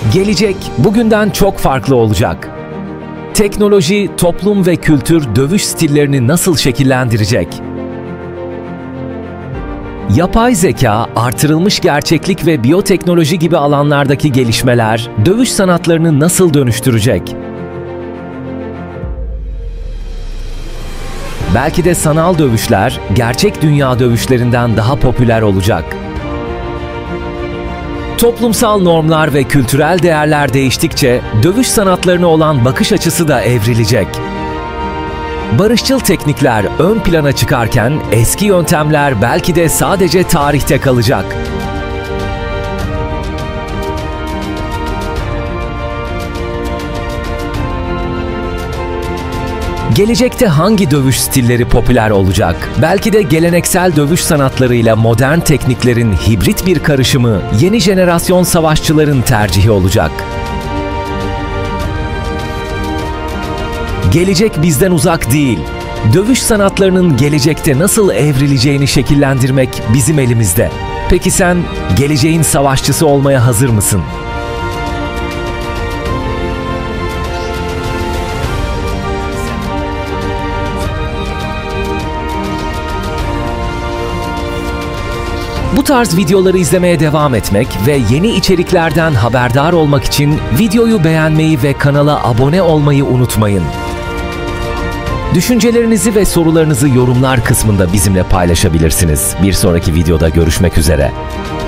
Gelecek bugünden çok farklı olacak. Teknoloji, toplum ve kültür dövüş stillerini nasıl şekillendirecek? Yapay zeka, artırılmış gerçeklik ve biyoteknoloji gibi alanlardaki gelişmeler dövüş sanatlarını nasıl dönüştürecek? Belki de sanal dövüşler gerçek dünya dövüşlerinden daha popüler olacak. Toplumsal normlar ve kültürel değerler değiştikçe dövüş sanatlarına olan bakış açısı da evrilecek. Barışçıl teknikler ön plana çıkarken eski yöntemler belki de sadece tarihte kalacak. Gelecekte hangi dövüş stilleri popüler olacak? Belki de geleneksel dövüş sanatlarıyla modern tekniklerin hibrit bir karışımı, yeni jenerasyon savaşçıların tercihi olacak. Gelecek bizden uzak değil. Dövüş sanatlarının gelecekte nasıl evrileceğini şekillendirmek bizim elimizde. Peki sen geleceğin savaşçısı olmaya hazır mısın? Bu tarz videoları izlemeye devam etmek ve yeni içeriklerden haberdar olmak için videoyu beğenmeyi ve kanala abone olmayı unutmayın. Düşüncelerinizi ve sorularınızı yorumlar kısmında bizimle paylaşabilirsiniz. Bir sonraki videoda görüşmek üzere.